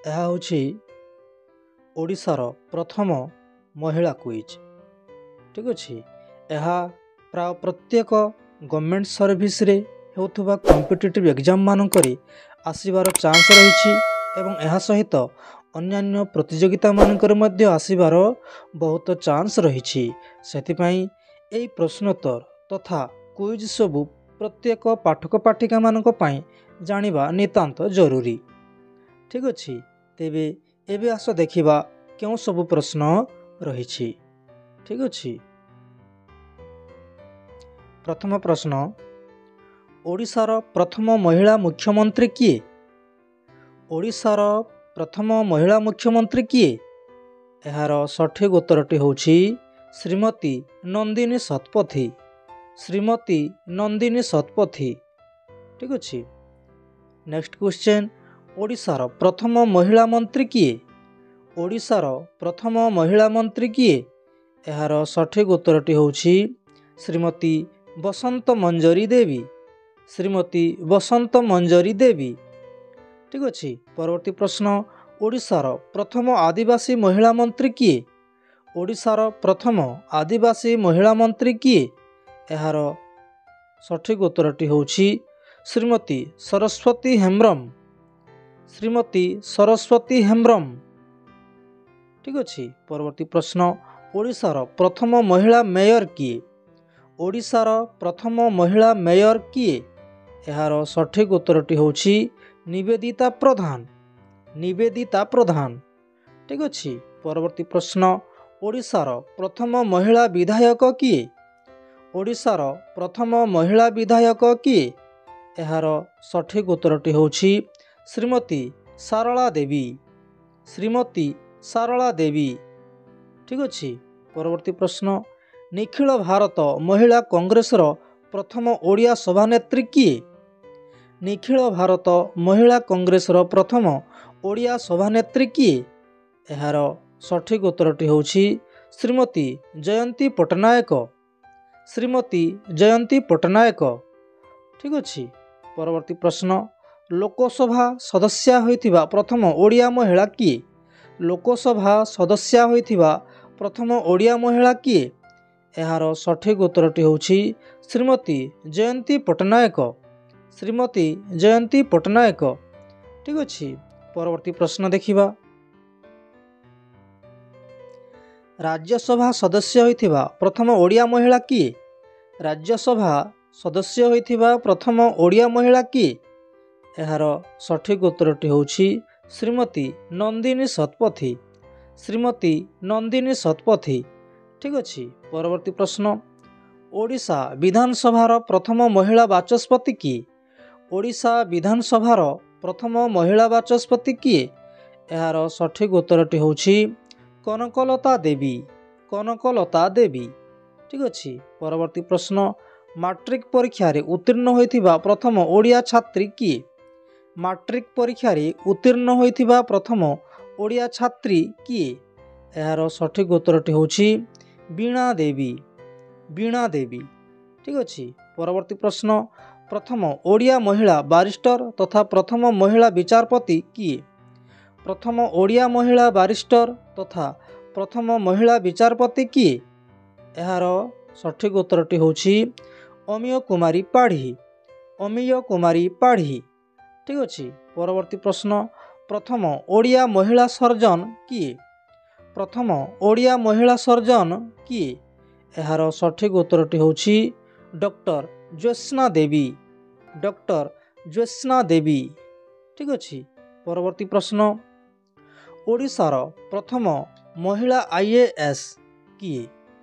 ଏହା ହେଉଛି ଓଡ଼ିଶାର ପ୍ରଥମ ମହିଳା କୁଇଜ୍। ଠିକ୍ ଅଛି। ଏହା ପ୍ରାୟ ପ୍ରତ୍ୟେକ ଗଭର୍ଣ୍ଣମେଣ୍ଟ ସର୍ଭିସରେ ହେଉଥିବା କମ୍ପିଟିଟିଭ୍ ଏକ୍ଜାମ୍ ମାନଙ୍କରେ ଆସିବାର ଚାନ୍ସ ରହିଛି ଏବଂ ଏହା ସହିତ ଅନ୍ୟାନ୍ୟ ପ୍ରତିଯୋଗିତା ମାନଙ୍କରେ ମଧ୍ୟ ଆସିବାର ବହୁତ ଚାନ୍ସ ରହିଛି। ସେଥିପାଇଁ ଏହି ପ୍ରଶ୍ନୋତ୍ତର ତଥା କୁଇଜ୍ ସବୁ ପ୍ରତ୍ୟେକ ପାଠକ ପାଠିକା ମାନଙ୍କ ପାଇଁ ଜାଣିବା ନିତାନ୍ତ ଜରୁରୀ। ଠିକ୍ ଅଛି। ତେବେ ଏବେ ଆସ ଦେଖିବା କେଉଁ ସବୁ ପ୍ରଶ୍ନ ରହିଛି। ଠିକ୍ ଅଛି। ପ୍ରଥମ ପ୍ରଶ୍ନ, ଓଡ଼ିଶାର ପ୍ରଥମ ମହିଳା ମୁଖ୍ୟମନ୍ତ୍ରୀ କିଏ? ଓଡ଼ିଶାର ପ୍ରଥମ ମହିଳା ମୁଖ୍ୟମନ୍ତ୍ରୀ କିଏ? ଏହାର ସଠିକ୍ ଉତ୍ତରଟି ହେଉଛି ଶ୍ରୀମତୀ ନନ୍ଦିନୀ ଶତପଥୀ। ଶ୍ରୀମତୀ ନନ୍ଦିନୀ ଶତପଥୀ। ଠିକ୍ ଅଛି। ନେକ୍ସଟ କ୍ୱେଶ୍ଚନ୍, ଓଡ଼ିଶାର ପ୍ରଥମ ମହିଳା ମନ୍ତ୍ରୀ କିଏ? ଓଡ଼ିଶାର ପ୍ରଥମ ମହିଳା ମନ୍ତ୍ରୀ କିଏ? ଏହାର ସଠିକ୍ ଉତ୍ତରଟି ହେଉଛି ଶ୍ରୀମତୀ ବସନ୍ତ ମଞ୍ଜରୀ ଦେବୀ। ଶ୍ରୀମତୀ ବସନ୍ତ ମଞ୍ଜରୀ ଦେବୀ। ଠିକ୍ ଅଛି। ପରବର୍ତ୍ତୀ ପ୍ରଶ୍ନ, ଓଡ଼ିଶାର ପ୍ରଥମ ଆଦିବାସୀ ମହିଳା ମନ୍ତ୍ରୀ କିଏ? ଓଡ଼ିଶାର ପ୍ରଥମ ଆଦିବାସୀ ମହିଳା ମନ୍ତ୍ରୀ କିଏ? ଏହାର ସଠିକ୍ ଉତ୍ତରଟି ହେଉଛି ଶ୍ରୀମତୀ ସରସ୍ୱତୀ ହେମ୍ବ୍ରମ। ଶ୍ରୀମତୀ ସରସ୍ୱତୀ ହେମ୍ବ୍ରମ। ଠିକ୍ ଅଛି। ପରବର୍ତ୍ତୀ ପ୍ରଶ୍ନ, ଓଡ଼ିଶାର ପ୍ରଥମ ମହିଳା ମେୟର କିଏ? ଓଡ଼ିଶାର ପ୍ରଥମ ମହିଳା ମେୟର କିଏ? ଏହାର ସଠିକ୍ ଉତ୍ତରଟି ହେଉଛି ନିବେଦିତା ପ୍ରଧାନ। ନିବେଦିତା ପ୍ରଧାନ। ଠିକ୍ ଅଛି। ପରବର୍ତ୍ତୀ ପ୍ରଶ୍ନ, ଓଡ଼ିଶାର ପ୍ରଥମ ମହିଳା ବିଧାୟକ କିଏ? ଓଡ଼ିଶାର ପ୍ରଥମ ମହିଳା ବିଧାୟକ କିଏ? ଏହାର ସଠିକ୍ ଉତ୍ତରଟି ହେଉଛି ଶ୍ରୀମତୀ ସାରଳା ଦେବୀ। ଶ୍ରୀମତୀ ସାରଳା ଦେବୀ। ଠିକ୍ ଅଛି। ପରବର୍ତ୍ତୀ ପ୍ରଶ୍ନ, ନିଖିଳ ଭାରତ ମହିଳା କଂଗ୍ରେସର ପ୍ରଥମ ଓଡ଼ିଆ ସଭାନେତ୍ରୀ କିଏ? ନିଖିଳ ଭାରତ ମହିଳା କଂଗ୍ରେସର ପ୍ରଥମ ଓଡ଼ିଆ ସଭାନେତ୍ରୀ କିଏ? ଏହାର ସଠିକ୍ ଉତ୍ତରଟି ହେଉଛି ଶ୍ରୀମତୀ ଜୟନ୍ତୀ ପଟ୍ଟନାୟକ। ଶ୍ରୀମତୀ ଜୟନ୍ତୀ ପଟ୍ଟନାୟକ। ଠିକ୍ ଅଛି। ପରବର୍ତ୍ତୀ ପ୍ରଶ୍ନ, ଲୋକସଭା ସଦସ୍ୟା ହୋଇଥିବା ପ୍ରଥମ ଓଡ଼ିଆ ମହିଳା କିଏ? ଲୋକସଭା ସଦସ୍ୟା ହୋଇଥିବା ପ୍ରଥମ ଓଡ଼ିଆ ମହିଳା କିଏ? ଏହାର ସଠିକ୍ ଉତ୍ତରଟି ହେଉଛି ଶ୍ରୀମତୀ ଜୟନ୍ତୀ ପଟ୍ଟନାୟକ। ଶ୍ରୀମତୀ ଜୟନ୍ତୀ ପଟ୍ଟନାୟକ। ଠିକ୍ ଅଛି। ପରବର୍ତ୍ତୀ ପ୍ରଶ୍ନ ଦେଖିବା, ରାଜ୍ୟସଭା ସଦସ୍ୟ ହୋଇଥିବା ପ୍ରଥମ ଓଡ଼ିଆ ମହିଳା କିଏ? ରାଜ୍ୟସଭା ସଦସ୍ୟ ହୋଇଥିବା ପ୍ରଥମ ଓଡ଼ିଆ ମହିଳା କିଏ? ଏହାର ସଠିକ୍ ଉତ୍ତରଟି ହେଉଛି ଶ୍ରୀମତୀ ନନ୍ଦିନୀ ଶତପଥୀ। ଶ୍ରୀମତୀ ନନ୍ଦିନୀ ଶତପଥୀ। ଠିକ୍ ଅଛି। ପରବର୍ତ୍ତୀ ପ୍ରଶ୍ନ, ଓଡ଼ିଶା ବିଧାନସଭାର ପ୍ରଥମ ମହିଳା ବାଚସ୍ପତି କିଏ? ଓଡ଼ିଶା ବିଧାନସଭାର ପ୍ରଥମ ମହିଳା ବାଚସ୍ପତି କିଏ? ଏହାର ସଠିକ୍ ଉତ୍ତରଟି ହେଉଛି କନକଲତା ଦେବୀ। କନକଲତା ଦେବୀ। ଠିକ୍ ଅଛି। ପରବର୍ତ୍ତୀ ପ୍ରଶ୍ନ, ମାଟ୍ରିକ ପରୀକ୍ଷାରେ ଉତ୍ତୀର୍ଣ୍ଣ ହୋଇଥିବା ପ୍ରଥମ ଓଡ଼ିଆ ଛାତ୍ରୀ କିଏ? ମାଟ୍ରିକ ପରୀକ୍ଷାରେ ଉତ୍ତୀର୍ଣ୍ଣ ହୋଇଥିବା ପ୍ରଥମ ଓଡ଼ିଆ ଛାତ୍ରୀ କିଏ? ଏହାର ସଠିକ୍ ଉତ୍ତରଟି ହେଉଛି ବୀଣା ଦେବୀ। ବୀଣା ଦେବୀ। ଠିକ୍ ଅଛି। ପରବର୍ତ୍ତୀ ପ୍ରଶ୍ନ, ପ୍ରଥମ ଓଡ଼ିଆ ମହିଳା ବାରିଷ୍ଟର ତଥା ପ୍ରଥମ ମହିଳା ବିଚାରପତି କିଏ? ପ୍ରଥମ ଓଡ଼ିଆ ମହିଳା ବାରିଷ୍ଟର ତଥା ପ୍ରଥମ ମହିଳା ବିଚାରପତି କିଏ? ଏହାର ସଠିକ୍ ଉତ୍ତରଟି ହେଉଛି ଅମିୟ କୁମାରୀ ପାଢ଼ୀ। ଅମିୟ କୁମାରୀ ପାଢ଼ୀ। ଠିକ୍ ଅଛି। ପରବର୍ତ୍ତୀ ପ୍ରଶ୍ନ, ପ୍ରଥମ ଓଡ଼ିଆ ମହିଳା ସର୍ଜନ କିଏ? ପ୍ରଥମ ଓଡ଼ିଆ ମହିଳା ସର୍ଜନ କିଏ? ଏହାର ସଠିକ୍ ଉତ୍ତରଟି ହେଉଛି ଡକ୍ଟର ଜ୍ୟୋତ୍ସ୍ନା ଦେବୀ। ଡକ୍ଟର ଜ୍ୟୋତ୍ସ୍ନା ଦେବୀ। ଠିକ୍ ଅଛି। ପରବର୍ତ୍ତୀ ପ୍ରଶ୍ନ, ଓଡ଼ିଶାର ପ୍ରଥମ ମହିଳା IAS କିଏ?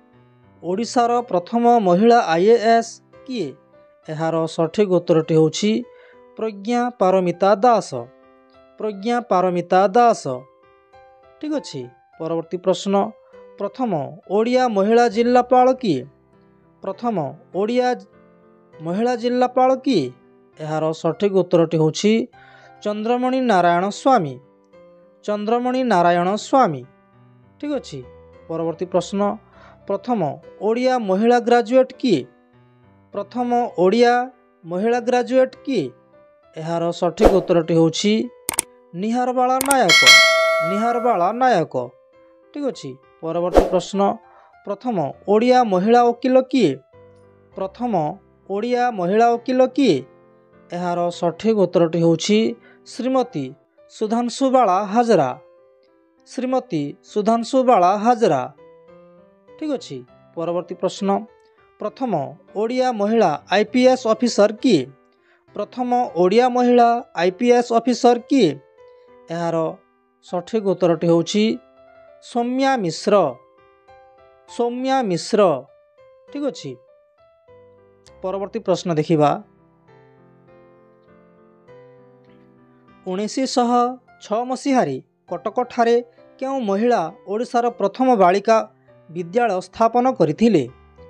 ଓଡ଼ିଶାର ପ୍ରଥମ ମହିଳା IAS କିଏ? ଏହାର ସଠିକ୍ ଉତ୍ତରଟି ହେଉଛି ପ୍ରଜ୍ଞା ପାରମିତା ଦାସ। ପ୍ରଜ୍ଞା ପାରମିତା ଦାସ। ଠିକ୍ ଅଛି। ପରବର୍ତ୍ତୀ ପ୍ରଶ୍ନ, ପ୍ରଥମ ଓଡ଼ିଆ ମହିଳା ଜିଲ୍ଲାପାଳ କିଏ? ପ୍ରଥମ ଓଡ଼ିଆ ମହିଳା ଜିଲ୍ଲାପାଳ କିଏ? ଏହାର ସଠିକ୍ ଉତ୍ତରଟି ହେଉଛି ଚନ୍ଦ୍ରମଣି ନାରାୟଣ ସ୍ୱାମୀ। ଚନ୍ଦ୍ରମଣି ନାରାୟଣ ସ୍ୱାମୀ। ଠିକ୍ ଅଛି। ପରବର୍ତ୍ତୀ ପ୍ରଶ୍ନ, ପ୍ରଥମ ଓଡ଼ିଆ ମହିଳା ଗ୍ରାଜୁଏଟ୍ କିଏ? ପ୍ରଥମ ଓଡ଼ିଆ ମହିଳା ଗ୍ରାଜୁଏଟ୍ କିଏ? ଏହାର ସଠିକ୍ ଉତ୍ତରଟି ହେଉଛି निहारबाला नायक। निहारबाला नायक। ठीक अच्छे। परवर्ती प्रश्न प्रथम ओडिया महिला वकील किए? प्रथम ओडिया महिला वकील किए? यार सठिक उत्तरटी होछि श्रीमती सुधांशुबाला हाजरा। श्रीमती सुधांशुबाला हाजरा। ठीक अच्छे। परवर्ती प्रश्न प्रथम ओडिया महिला आईपीएस ऑफिसर किए? प्रथम ओडिया महिला आईपीएस ऑफिसर किए? यार सठिक उत्तरटी होछि सौम्या मिश्र। सौम्या मिश्र। ठीक अच्छे। परवर्ती प्रश्न देखिबा 1906 मसीहारे कटक ठारे केउ महिला ओडिशार प्रथम बालिका विद्यालय स्थापन करथिले?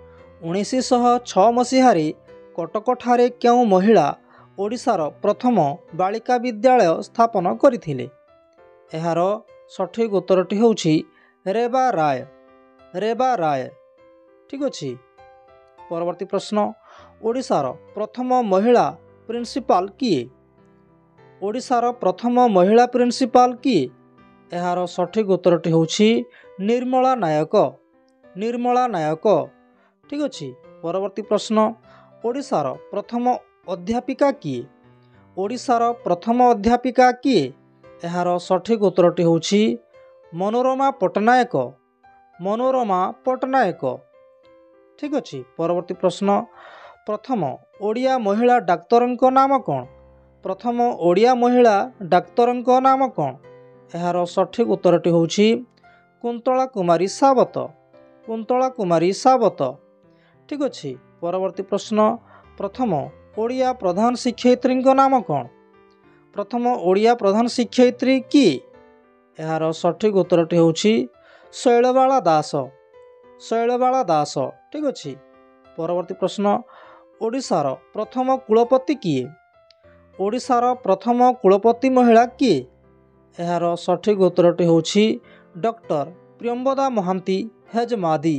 1906 मसीहारे कटक ठारे केउ महिला ओडिशार प्रथम बालिका विद्यालय स्थापन करथिले? एहार सठिक उत्तरटी होछि रेबा राय। रेबा राय। ठीक अच्छे। परवर्ती प्रश्न ओडिशार प्रथम महिला प्रिंसिपाल किए? ओडिशार प्रथम महिला प्रिंसिपाल किए? एहार सठिक उत्तरटी होछि निर्मला नायक। निर्मला नायक। ठीक अच्छे। परवर्ती प्रश्न ओडिशार प्रथम अध्यापिका किए? ओडिशार प्रथम अध्यापिका किए? एहार सठिक उत्तरटी होछि मनोरमा पट्टनायक। मनोरमा पट्टनायक। ठीक अच्छे। परवर्ती प्रश्न प्रथम ओडिया महिला डाक्तरଙ୍କ नाम कौन? प्रथम ओडिया महिला डाक्तरଙ୍କ नाम कौन? एहार सठिक उत्तरटी होछि कुंतला कुमारी सावत। कुंतला कुमारी सावत। ठीक अच्छे। परवर्ती प्रश्न प्रथम ओडिया प्रधान शिक्षयित्रीଙ୍କ नाम कौन? प्रथम ओडिया प्रधान शिक्षयित्री किए? एहार सठिक उत्तरटी होछि शैलबाला दास। शैलबाला दास। ठीक अच्छे। परवर्ती प्रश्न ओडिशार प्रथम कुलपति किए? ओडिशार प्रथम कुलपति महिला किए? एहार सठिक उत्तरटी होछि डॉक्टर प्रियंबदा महांती हेजमादी।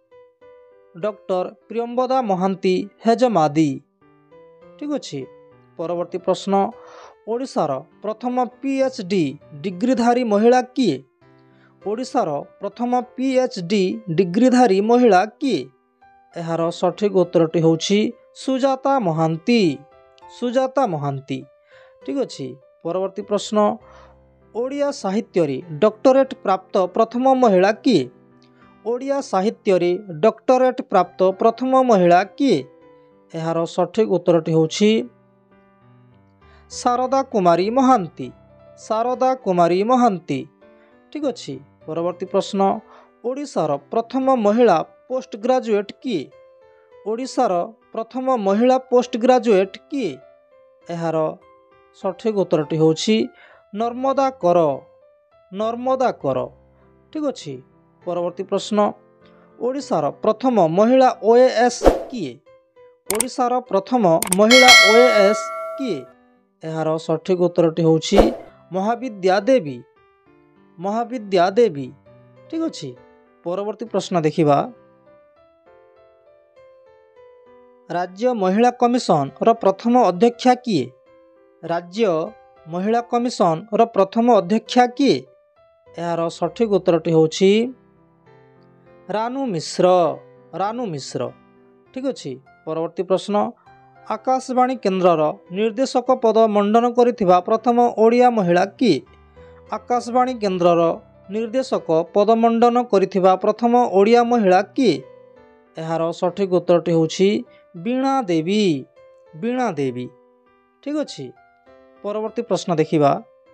डॉक्टर प्रियंबदा महांती हेजमादी। ठीक अच्छे। परवर्ती प्रश्न ओडिशार प्रथम पीएचडी डिग्रीधारी महिला किए? ओडिशार प्रथम पीएचडी डिग्रीधारी महिला किए? एहार सठिक उत्तरटी होछि सुजाता महांती। सुजाता महांती। ठीक अच्छे। परवर्ती प्रश्न ओडिया साहित्य रे डॉक्टरेट प्राप्त प्रथम महिला किए? ओडिया साहित्य रे डॉक्टरेट प्राप्त प्रथम महिला किए? एहार सठिक उत्तरटी होछि शारदा कुमारी महांती। शारदा कुमारी महांती। ठीक अच्छे। परवर्ती प्रश्न ओडिशार प्रथम महिला पोस्ट ग्रेजुएट किए? ओडिशार प्रथम महिला पोस्ट ग्रेजुएट किए? एहार सठिक उत्तरटी होछि नर्मदा कर। नर्मदा कर। ठीक अच्छे। परवर्ती प्रश्न ओडिशार प्रथम महिला ओएएस किए? ओडिशार प्रथम महिला ओएएस किए? एहार सठिक उत्तरटी होछि महाविद्या देवी। महाविद्या देवी। ठीक अच्छे। परवर्ती प्रश्न देखिबा राज्य महिला कमिशन र प्रथम अध्यक्षा किए? राज्य महिला कमिशन र प्रथम अध्यक्षा किए? यार सठिक उत्तरटी होछि रानू मिश्र। रानू मिश्र। ठीक अच्छे। परवर्ती प्रश्न आकाशवाणी केन्द्रर निर्देशक पद मंडन करिथिबा प्रथम ओडिया महिला किए? आकाशवाणी केन्द्रर निर्देशक पद मंडन करिथिबा प्रथम ओडिया महिला किए? यार सठिक उत्तरटी होछि वीणा देवी। वीणा देवी। ठीक अच्छे। परवर्ती प्रश्न देखिबा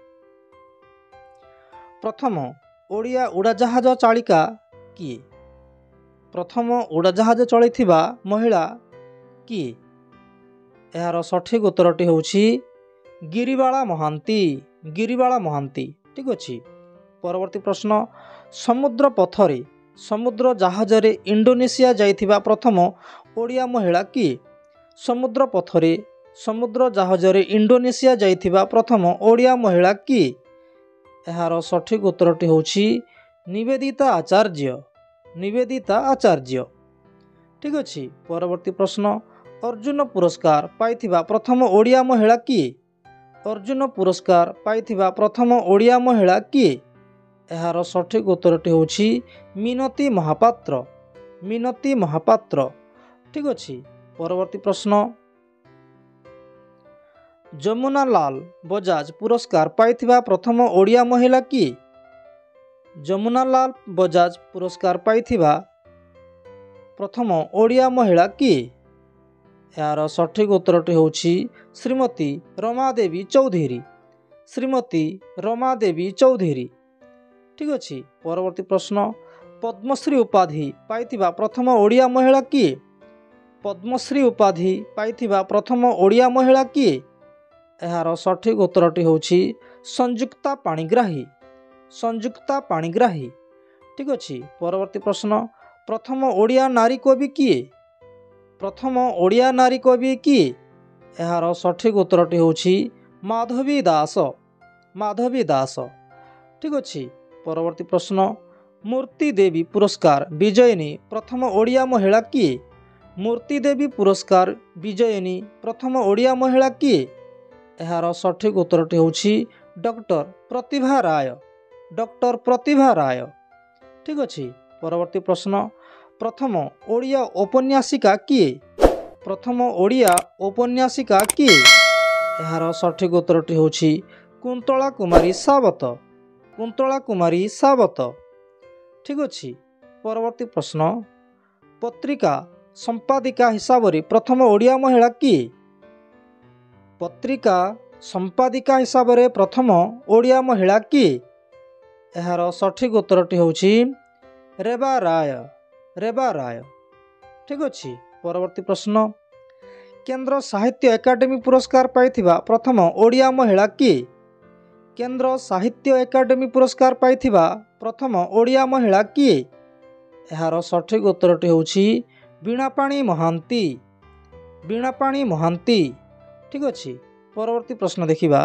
प्रथम ओडिया उड़ाजाहाज चालिका किए? प्रथम उड़ाजाहाज चलैथिबा महिला किए? यार सठिक उत्तरटी होछि गिरिबाला महांती। गिरिबाला महांती। ठीक अच्छे। परवर्ती प्रश्न समुद्र पथरे समुद्र जहाज रे इंडोनेशिया जाइथिबा प्रथम ओडिया महिला किए? समुद्र पथरे समुद्र जहाज रे इंडोनेशिया जाइथिबा प्रथम ओडिया महिला किए? यार सठिक उत्तरटी होछि निवेदिता आचार्य। निवेदिता आचार्य। ठीक अच्छे। परवर्ती प्रश्न अर्जुन पुरस्कार पाइथिबा प्रथम ओडिया महिला किए? अर्जुन पुरस्कार पाइथिबा प्रथम ओडिया महिला किए? एहार सठिक उत्तरटी होछि मिनती महापात्र। मिनती महापात्र। ठीक अछि। परवर्ती प्रश्न, जमुना लाल बजाज पुरस्कार पाइथिबा प्रथम ओडिया महिला किए? जमुना लाल बजाज पुरस्कार पाइथिबा प्रथम ओडिया महिला किए? यार सठिक उत्तरटी होछि श्रीमती रमादेवी चौधरी। श्रीमती रमादेवी चौधरी। ठीक अछि। परवर्ती प्रश्न, पद्मश्री उपाधि पाइथिबा प्रथम ओडिया महिला किए? पद्मश्री उपाधि पाइथिबा प्रथम ओडिया महिला किए? यार सठिक उत्तरटी होछि संयुक्ता पाणिग्राही। संयुक्ता पाणिग्राही। ठीक अछि। परवर्ती प्रश्न, प्रथम ओडिया नारी कवि किए? प्रथम ओडिया नारी कवि किए? यार सठिक उत्तरटी होछि माधवी दास। माधवी दास। ठीक अछि। परवर्ती प्रश्न, मूर्ति देवी पुरस्कार विजयिनी प्रथम ओडिया महिला किए? मूर्ति देवी पुरस्कार विजयिनी प्रथम ओडिया महिला किए? यार सठिक उत्तरटी होछि डॉक्टर प्रतिभा राय। डॉक्टर प्रतिभा राय। ठीक अछि। परवर्ती प्रश्न, प्रथम ओडिया औपन्यासिका किए? प्रथम ओडिया औपन्यासिका किए? यार सठिक उत्तरटी होछि कुंतला कुमारी सावत। कुंतला कुमारी सावत। ठीक अछि। परवर्ती प्रश्न, पत्रिका संपादिका हिसाब से प्रथम ओडिया महिला किए? पत्रिका संपादिका हिसाब से प्रथम ओडिया महिला किए? यार सठिक उत्तरटी होछि रेबा राय। रेबा राय। ठीक अछि। परवर्ती प्रश्न, केंद्र साहित्य एकाडेमी पुरस्कार पाइथिबा प्रथम ओडिया महिला किए? केंद्र साहित्य एकाडेमी पुरस्कार पाइथिबा प्रथम ओडिया महिला किए? यार सठिक उत्तरटी होछि वीणापाणी महांती। वीणापाणी महांती। ठीक अछि। परवर्ती प्रश्न देखिबा,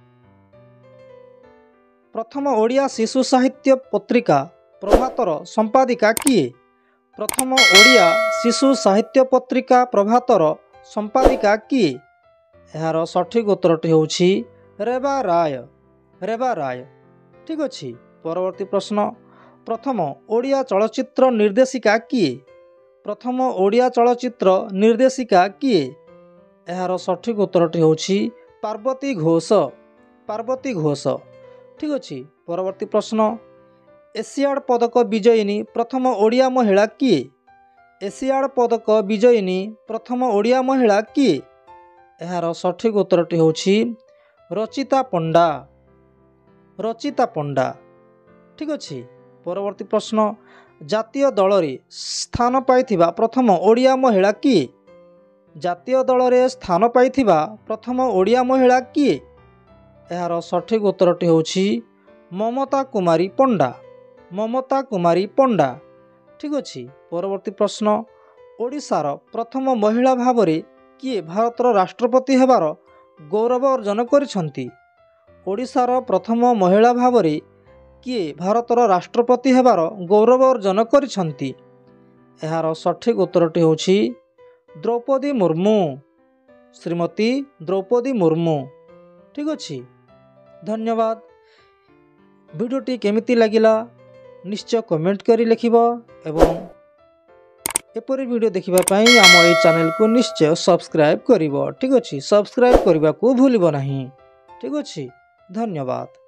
प्रथम ओडिया शिशु साहित्य पत्रिका प्रभातर संपादिका किए? प्रथम ओडिया शिशु साहित्य पत्रिका प्रभातर संपादिका किए? यार सठिक उत्तरटी होछि रेबा राय। रेबा राय। ठीक अछि। परवर्ती प्रश्न, प्रथम ओडिया चलचित्र निर्देशिका किए? प्रथम ओडिया चलचित्र निर्देशिका किए? यार सठिक उत्तरटी होछि पार्वती घोष। पार्वती घोष। ठीक अछि। परवर्ती प्रश्न, एशियाड पदक विजयिनी प्रथम ओडिया महिला किए? एशियाड पदक विजयिनी प्रथम ओडिया महिला किए? यार सठिक उत्तरटी होछि रचिता पंडा। रचिता पंडा। ठीक अछि। परवर्ती प्रश्न, जातीय दल रे स्थान पाइथिबा प्रथम ओडिया महिला किए? जातीय दल रे स्थान पाइथिबा प्रथम ओडिया महिला किए? यार सठिक उत्तरटी होछि ममता कुमारी पंडा। ममता कुमारी पंडा। ठीक अछि। परवर्ती प्रश्न, ओडिशार प्रथम महिला भावरे किए भारतर राष्ट्रपति हेबार गौरव अर्जन करिसंती? ओडिशार प्रथम महिला भावरे किए भारतर राष्ट्रपति हेबार गौरव अर्जन करिसंती? यार सठिक उत्तरटी होछि द्रौपदी मुर्मू। श्रीमती द्रौपदी मुर्मू। ठीक अछि। धन्यवाद। भिडियोटी केमिति लागिला निश्चय कमेंट करी लिखिब एवं एपरी वीडियो देखिबा पई आम ए चैनल को निश्चय सब्सक्राइब करिब। ठीक अछि। सब्सक्राइब करबा को भूलिब नाही। ठीक अछि। धन्यवाद।